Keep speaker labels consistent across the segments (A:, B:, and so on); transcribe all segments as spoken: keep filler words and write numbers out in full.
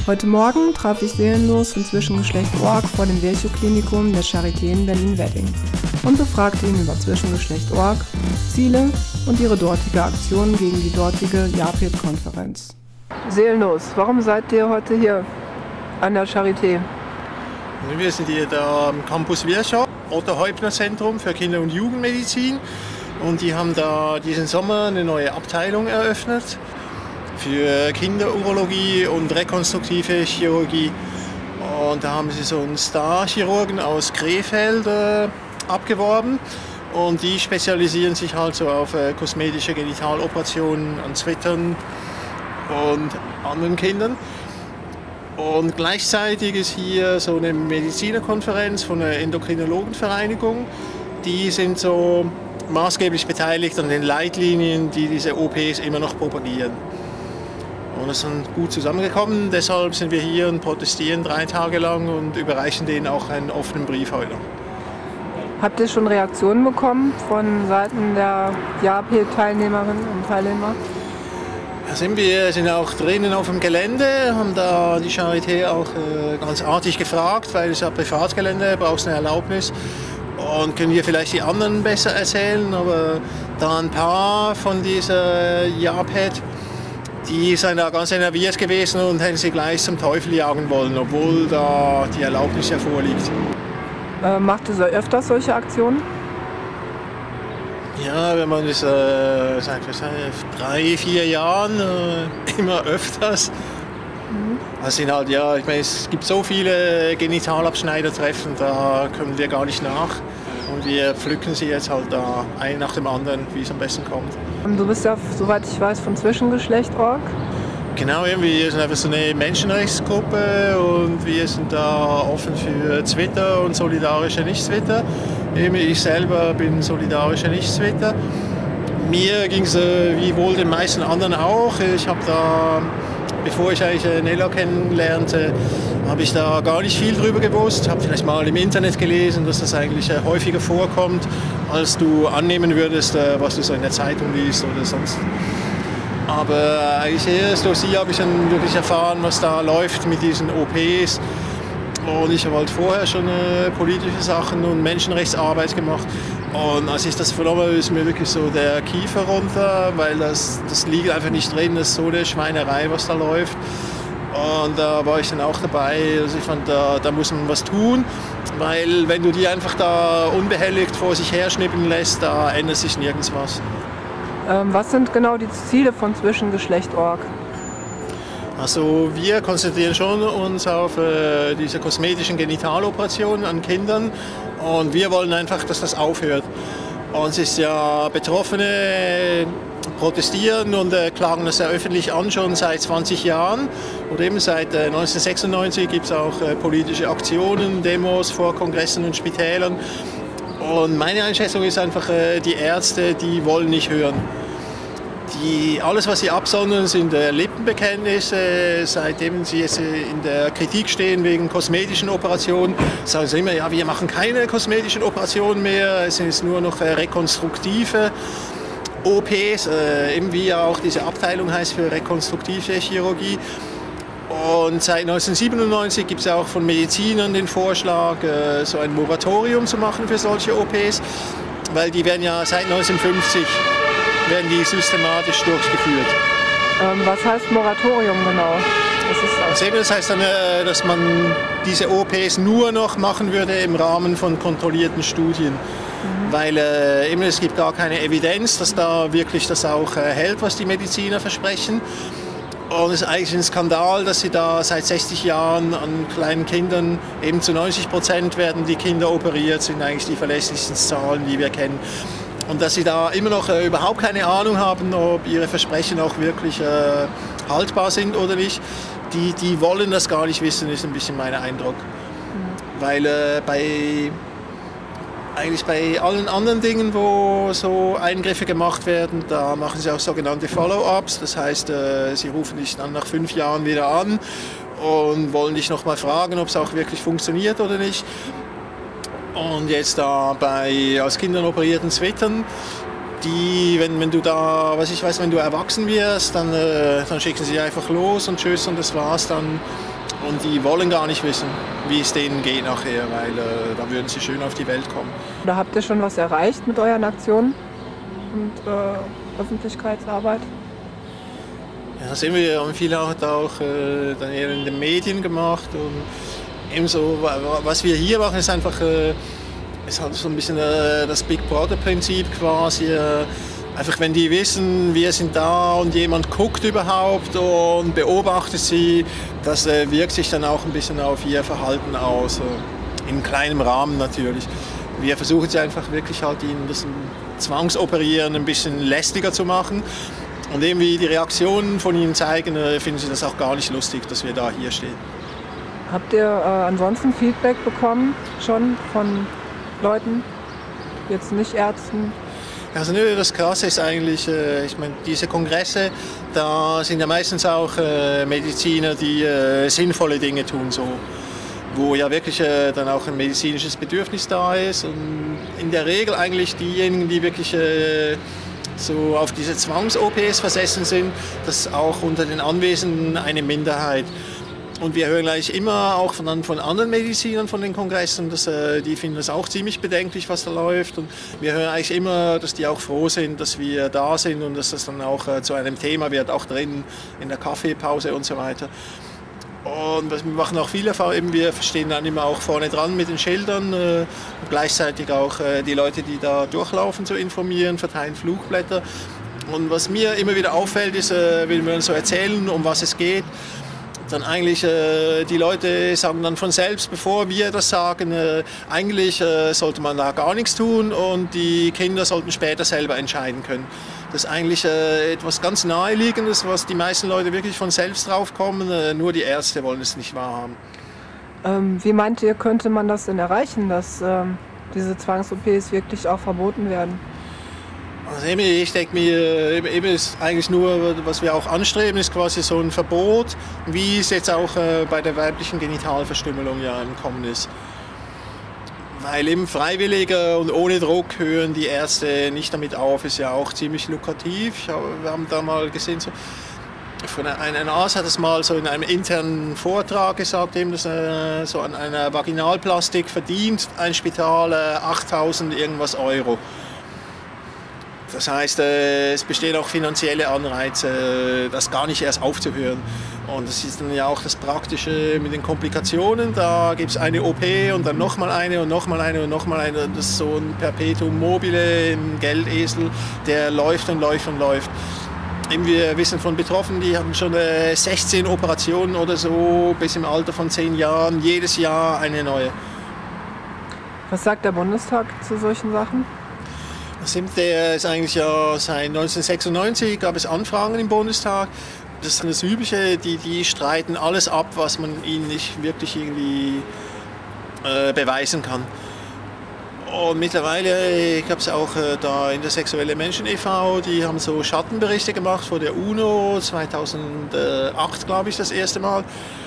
A: Heute Morgen traf ich seelenlos von Zwischengeschlecht Punkt org vor dem Virchow-Klinikum der Charité in Berlin-Wedding und befragte ihn über Zwischengeschlecht Punkt org, Ziele und ihre dortige Aktion gegen die dortige JAPED-Konferenz. Seelenlos, warum seid ihr heute hier an der Charité?
B: Wir sind hier da am Campus Virchow, Otto-Heubner-Zentrum für Kinder- und Jugendmedizin. Und die haben da diesen Sommer eine neue Abteilung eröffnet für Kinderurologie und rekonstruktive Chirurgie. Und da haben sie so einen Star-Chirurgen aus Krefeld äh, abgeworben. Und die spezialisieren sich halt so auf äh, kosmetische Genitaloperationen an Zwittern und anderen Kindern. Und gleichzeitig ist hier so eine Medizinerkonferenz von der Endokrinologenvereinigung. Die sind so maßgeblich beteiligt an den Leitlinien, die diese O Ps immer noch propagieren. Und es ist gut zusammengekommen, deshalb sind wir hier und protestieren drei Tage lang und überreichen denen auch einen offenen Brief heute.
A: Habt ihr schon Reaktionen bekommen von Seiten der JAPED-Teilnehmerinnen und Teilnehmer?
B: Da sind wir sind auch drinnen auf dem Gelände, haben da die Charité auch äh, ganz artig gefragt, weil es ja Privatgelände, brauchst eine Erlaubnis. Und können wir vielleicht die anderen besser erzählen, aber da ein paar von dieser JAPED, die sind da ganz nervös gewesen und hätten sie gleich zum Teufel jagen wollen, obwohl da die Erlaubnis ja vorliegt.
A: Äh, macht ihr so öfters solche Aktionen?
B: Ja, wenn man das äh, seit drei, vier Jahren äh, immer öfters. Mhm. Das sind halt, ja, ich meine, es gibt so viele Genitalabschneidertreffen, da kommen wir gar nicht nach. Und wir pflücken sie jetzt halt da ein nach dem anderen, wie es am besten kommt.
A: Du bist ja, soweit ich weiß, von Zwischengeschlecht Punkt org.
B: Genau, wir sind einfach so eine Menschenrechtsgruppe und wir sind da offen für Zwitter und solidarische Nichtzwitter. Ich selber bin solidarischer Nichtzwitter. Mir ging es äh, wie wohl den meisten anderen auch. Ich habe da, bevor ich eigentlich äh, Nella kennenlernte, habe ich da gar nicht viel drüber gewusst. Habe vielleicht mal im Internet gelesen, dass das eigentlich äh, häufiger vorkommt, als du annehmen würdest, äh, was du so in der Zeitung liest oder sonst. Aber eigentlich erst durch sie habe ich dann wirklich erfahren, was da läuft mit diesen O Ps. Und ich habe halt vorher schon äh, politische Sachen und Menschenrechtsarbeit gemacht. Und als ich das vernommen habe, ist mir wirklich so der Kiefer runter, weil das, das liegt einfach nicht drin, das ist so eine Schweinerei, was da läuft. Und da war ich dann auch dabei. Also ich fand, da, da muss man was tun, weil wenn du die einfach da unbehelligt vor sich her schnippeln lässt, da ändert sich nirgends was.
A: Ähm, was sind genau die Ziele von Zwischengeschlecht Punkt org?
B: Also wir konzentrieren schon uns auf äh, diese kosmetischen Genitaloperationen an Kindern und wir wollen einfach, dass das aufhört. Uns ist ja Betroffene protestieren und äh, klagen das ja öffentlich an, schon seit zwanzig Jahren. Oder eben seit äh, neunzehnhundertsechsundneunzig gibt es auch äh, politische Aktionen, Demos vor Kongressen und Spitälern. Und meine Einschätzung ist einfach, äh, die Ärzte, die wollen nicht hören. Die, alles, was sie absondern, sind äh, Lippenbekenntnisse. Seitdem sie jetzt äh, in der Kritik stehen wegen kosmetischen Operationen, sagen sie immer, ja, wir machen keine kosmetischen Operationen mehr, es sind jetzt nur noch äh, rekonstruktive O Ps, äh, eben wie ja auch diese Abteilung heißt für rekonstruktive Chirurgie. Und seit neunzehnhundertsiebenundneunzig gibt es ja auch von Medizinern den Vorschlag, äh, so ein Moratorium zu machen für solche O Ps, weil die werden ja seit neunzehnhundertfünfzig werden die systematisch durchgeführt.
A: Ähm, was heißt Moratorium genau?
B: Das, ist das heißt dann, äh, dass man diese O Ps nur noch machen würde im Rahmen von kontrollierten Studien. Mhm. Weil äh, eben, es gibt gar keine Evidenz, dass da wirklich das auch äh, hält, was die Mediziner versprechen. Und es ist eigentlich ein Skandal, dass sie da seit sechzig Jahren an kleinen Kindern, eben zu neunzig Prozent werden die Kinder operiert, sind eigentlich die verlässlichsten Zahlen, die wir kennen. Und dass sie da immer noch äh, überhaupt keine Ahnung haben, ob ihre Versprechen auch wirklich äh, haltbar sind oder nicht. Die, die wollen das gar nicht wissen, ist ein bisschen mein Eindruck. Mhm. Weil äh, bei, eigentlich bei allen anderen Dingen, wo so Eingriffe gemacht werden, da machen sie auch sogenannte Follow-ups. Das heißt, äh, sie rufen dich dann nach fünf Jahren wieder an und wollen dich noch mal fragen, ob es auch wirklich funktioniert oder nicht. Und jetzt da bei aus Kindern operierten Zwittern, die, wenn, wenn du da, was ich weiß, wenn du erwachsen wirst, dann, äh, dann schicken sie einfach los und tschüss und das war's dann. Und die wollen gar nicht wissen, wie es denen geht nachher, weil äh, da würden sie schön auf die Welt kommen.
A: Oder habt ihr schon was erreicht mit euren Aktionen und äh, Öffentlichkeitsarbeit?
B: Ja, sehen wir, haben viele auch, auch äh, dann eher in den Medien gemacht. Und ebenso, was wir hier machen, ist einfach äh, ist halt so ein bisschen äh, das Big Brother-Prinzip quasi. Äh, einfach wenn die wissen, wir sind da und jemand guckt überhaupt und beobachtet sie, das äh, wirkt sich dann auch ein bisschen auf ihr Verhalten aus. Äh, in kleinem Rahmen natürlich. Wir versuchen sie einfach wirklich halt ihnen das Zwangsoperieren ein bisschen lästiger zu machen. Und irgendwie die Reaktionen von ihnen zeigen, äh, finden sie das auch gar nicht lustig, dass wir da hier stehen.
A: Habt ihr äh, ansonsten Feedback bekommen schon von Leuten, jetzt nicht Ärzten?
B: Also nö, das Krasse ist eigentlich, äh, ich meine, diese Kongresse, da sind ja meistens auch äh, Mediziner, die äh, sinnvolle Dinge tun, so, wo ja wirklich äh, dann auch ein medizinisches Bedürfnis da ist. Und in der Regel eigentlich diejenigen, die wirklich äh, so auf diese Zwangs-O Ps versessen sind, das ist auch unter den Anwesenden eine Minderheit. Und wir hören gleich immer auch von, von anderen Medizinern von den Kongressen, dass, äh, die finden das auch ziemlich bedenklich, was da läuft. Und wir hören eigentlich immer, dass die auch froh sind, dass wir da sind und dass das dann auch äh, zu einem Thema wird, auch drin in der Kaffeepause und so weiter. Und wir machen auch viele Erfahrungen, wir stehen dann immer auch vorne dran mit den Schildern, äh, und gleichzeitig auch äh, die Leute, die da durchlaufen, zu informieren, verteilen Flugblätter. Und was mir immer wieder auffällt, ist, äh, wenn wir uns so erzählen, um was es geht, dann eigentlich äh, die Leute sagen dann von selbst, bevor wir das sagen, äh, eigentlich äh, sollte man da gar nichts tun und die Kinder sollten später selber entscheiden können. Das ist eigentlich äh, etwas ganz Naheliegendes, was die meisten Leute wirklich von selbst drauf kommen, äh, nur die Ärzte wollen es nicht wahrhaben.
A: Ähm, wie meint ihr, könnte man das denn erreichen, dass ähm, diese Zwangs-O Ps wirklich auch verboten werden?
B: Also ich denke mir, eben ist eigentlich nur, was wir auch anstreben, ist quasi so ein Verbot, wie es jetzt auch äh, bei der weiblichen Genitalverstümmelung ja im Kommen ist. Weil eben freiwillig und ohne Druck hören die Ärzte nicht damit auf, ist ja auch ziemlich lukrativ. Ich hab, wir haben da mal gesehen, so, von ein Arzt hat es mal so in einem internen Vortrag gesagt, eben, dass äh, so an einer Vaginalplastik verdient ein Spital äh, achttausend irgendwas Euro. Das heißt, es bestehen auch finanzielle Anreize, das gar nicht erst aufzuhören. Und das ist dann ja auch das Praktische mit den Komplikationen. Da gibt es eine O P und dann nochmal eine und nochmal eine und nochmal eine. Das ist so ein Perpetuum mobile, ein Geldesel, der läuft und läuft und läuft. Wir wissen von Betroffenen, die haben schon sechzehn Operationen oder so, bis im Alter von zehn Jahren, jedes Jahr eine neue.
A: Was sagt der Bundestag zu solchen Sachen?
B: Der ist eigentlich ja seit neunzehnhundertsechsundneunzig gab es Anfragen im Bundestag. Das ist das Übliche, die, die streiten alles ab, was man ihnen nicht wirklich irgendwie äh, beweisen kann. Und mittlerweile gab es auch äh, da in der Sexuelle Menschen e V, die haben so Schattenberichte gemacht vor der UNO, zweitausendacht glaube ich das erste Mal.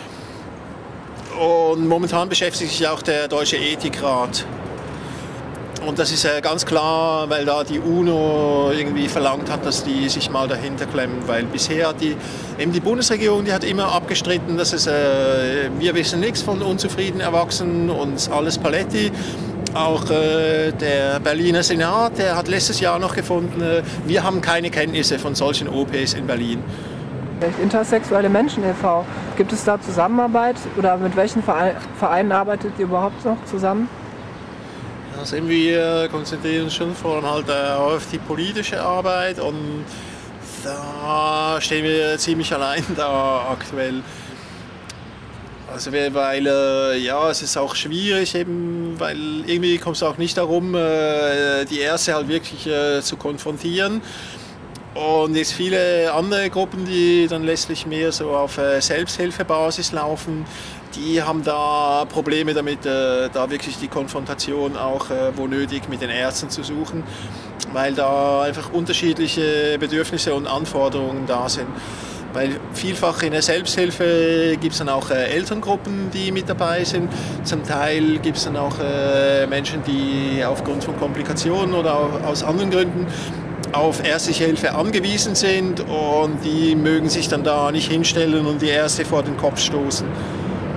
B: Und momentan beschäftigt sich auch der Deutsche Ethikrat. Und das ist äh, ganz klar, weil da die UNO irgendwie verlangt hat, dass die sich mal dahinter klemmen. Weil bisher hat die, eben die Bundesregierung, die hat immer abgestritten, dass es, äh, wir wissen nichts von unzufriedenen Erwachsenen und alles Paletti. Auch äh, der Berliner Senat, der hat letztes Jahr noch gefunden, äh, wir haben keine Kenntnisse von solchen O Ps in Berlin.
A: Intersexuelle Menschen e V, gibt es da Zusammenarbeit oder mit welchen Vereinen arbeitet ihr überhaupt noch zusammen?
B: Also wir konzentrieren uns schon vor allem halt auf die politische Arbeit und da stehen wir ziemlich allein da aktuell. Also weil ja, es ist auch schwierig, eben, weil irgendwie kommt es auch nicht darum, die Ärzte halt wirklich zu konfrontieren. Und es viele andere Gruppen, die dann letztlich mehr so auf Selbsthilfebasis laufen, die haben da Probleme damit, äh, da wirklich die Konfrontation auch äh, wo nötig mit den Ärzten zu suchen, weil da einfach unterschiedliche Bedürfnisse und Anforderungen da sind. Weil vielfach in der Selbsthilfe gibt es dann auch äh, Elterngruppen, die mit dabei sind. Zum Teil gibt es dann auch äh, Menschen, die aufgrund von Komplikationen oder auch aus anderen Gründen auf ärztliche Hilfe angewiesen sind und die mögen sich dann da nicht hinstellen und die Ärzte vor den Kopf stoßen.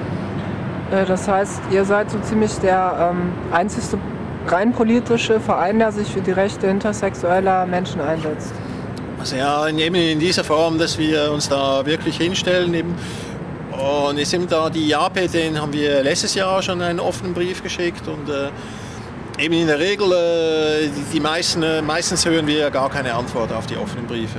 A: Äh, das heißt, ihr seid so ziemlich der ähm, einzigste rein politische Verein, der sich für die Rechte intersexueller Menschen einsetzt.
B: Also ja, eben in dieser Form, dass wir uns da wirklich hinstellen. Eben. Und jetzt sind da die JAPE, den haben wir letztes Jahr schon einen offenen Brief geschickt. Und äh, eben in der Regel, äh, die, die meisten, äh, meistens hören wir gar keine Antwort auf die offenen Briefe.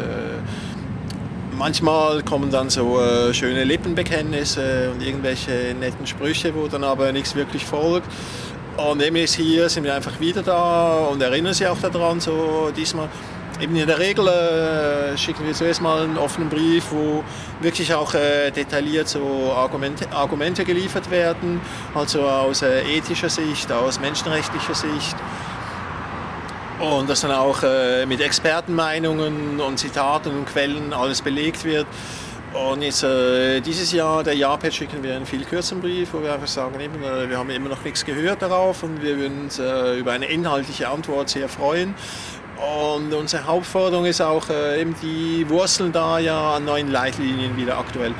B: Manchmal kommen dann so äh, schöne Lippenbekenntnisse und irgendwelche netten Sprüche, wo dann aber nichts wirklich folgt. Und eben jetzt hier sind wir einfach wieder da und erinnern sich auch daran, so diesmal. Eben in der Regel äh, schicken wir zuerst mal einen offenen Brief, wo wirklich auch äh, detailliert so Argumente, Argumente geliefert werden, also aus äh, ethischer Sicht, aus menschenrechtlicher Sicht. Und dass dann auch äh, mit Expertenmeinungen und Zitaten und Quellen alles belegt wird. Und jetzt äh, dieses Jahr, der JAPE, schicken wir einen viel kürzeren Brief, wo wir einfach sagen, eben, äh, wir haben immer noch nichts gehört darauf und wir würden uns äh, über eine inhaltliche Antwort sehr freuen. Und unsere Hauptforderung ist auch, äh, eben die Wurzeln da ja an neuen Leitlinien wieder aktuell.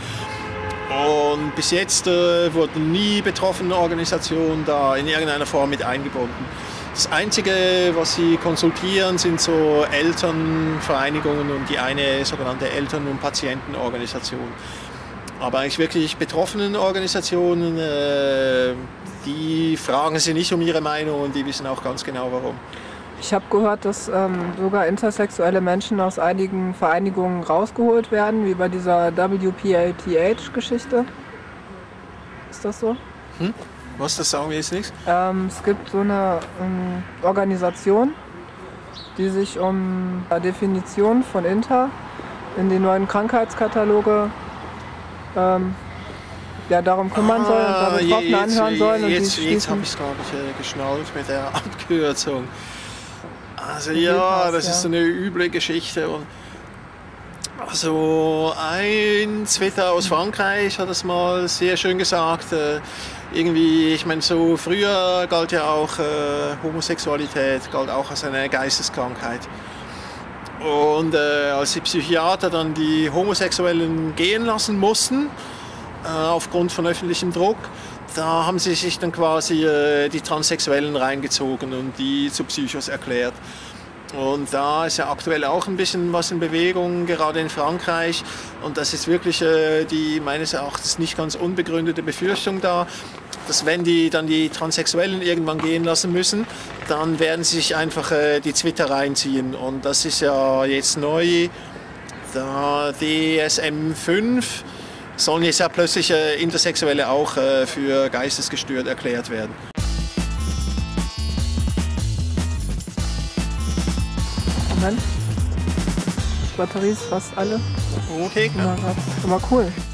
B: Und bis jetzt äh, wurden nie betroffene Organisationen da in irgendeiner Form mit eingebunden. Das Einzige, was sie konsultieren, sind so Elternvereinigungen und die eine sogenannte Eltern- und Patientenorganisation. Aber eigentlich wirklich betroffenen Organisationen, äh, die fragen sie nicht um ihre Meinung und die wissen auch ganz genau warum.
A: Ich habe gehört, dass ähm, sogar intersexuelle Menschen aus einigen Vereinigungen rausgeholt werden, wie bei dieser W P A T H-Geschichte. Ist das so?
B: Hm? Was, das sagen wir jetzt nichts?
A: Ähm, es gibt so eine ähm, Organisation, die sich um die Definition von Inter in die neuen Krankheitskataloge ähm, ja, darum kümmern ah, soll und da Betroffene anhören sollen.
B: Jetzt, und jetzt habe ich es, glaube ich, äh, geschnallt mit der Abkürzung. Also ja, das ist so eine üble Geschichte. Und also ein Twitter aus Frankreich hat das mal sehr schön gesagt. Äh, irgendwie, ich meine, so früher galt ja auch äh, Homosexualität, galt auch als eine Geisteskrankheit. Und äh, als die Psychiater dann die Homosexuellen gehen lassen mussten, äh, aufgrund von öffentlichem Druck, da haben sie sich dann quasi äh, die Transsexuellen reingezogen und die zu Psychos erklärt. Und da ist ja aktuell auch ein bisschen was in Bewegung, gerade in Frankreich. Und das ist wirklich äh, die meines Erachtens nicht ganz unbegründete Befürchtung da, dass wenn die dann die Transsexuellen irgendwann gehen lassen müssen, dann werden sie sich einfach äh, die Twitter reinziehen. Und das ist ja jetzt neu, da D S M fünf sollen jetzt ja plötzlich äh, Intersexuelle auch äh, für geistesgestört erklärt werden.
A: Moment. Die Batterie ist fast alle.
B: Okay, klar.
A: Aber cool.